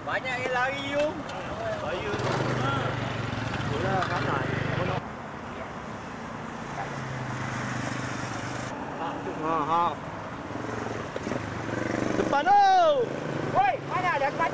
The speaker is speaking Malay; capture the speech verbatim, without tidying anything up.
Banyak yang lari you. Bahaya. Ha. Bola kanan. Ha ha. Depan tu. Woi, mana ada kat